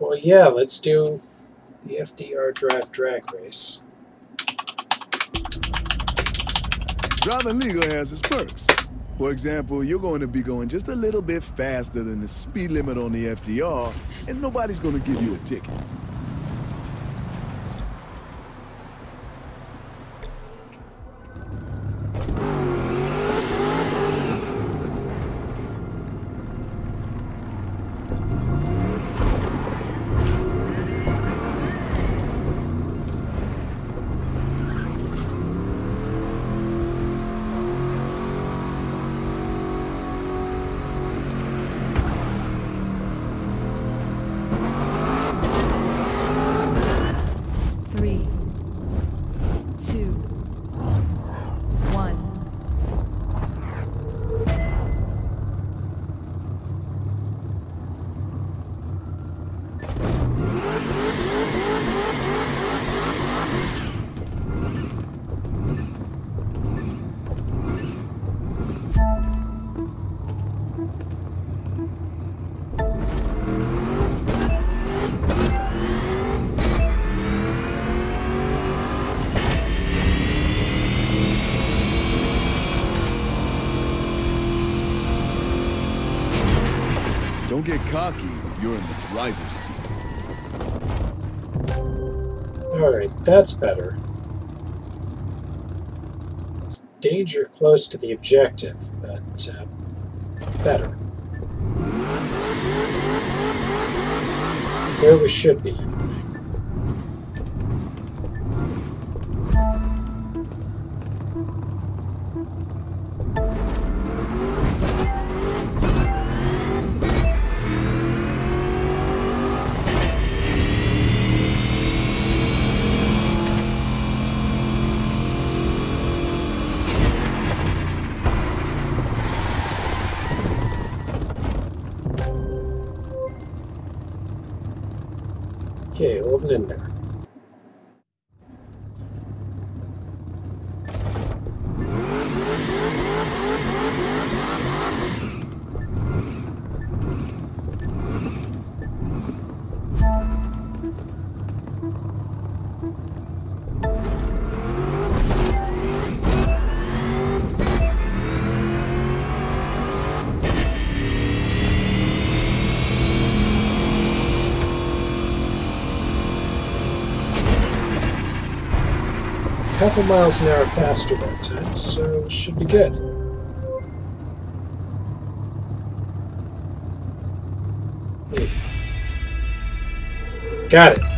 Well, yeah, let's do the FDR Drive Drag Race. Driving legal has its perks. For example, you're going to be going just a little bit faster than the speed limit on the FDR, and nobody's going to give you a ticket. Don't get cocky when you're in the driver's seat. Alright, that's better. It's danger close to the objective, but better. Where we should be. Okay, hold it in there. Couple miles an hour faster that time, so it should be good. Got it.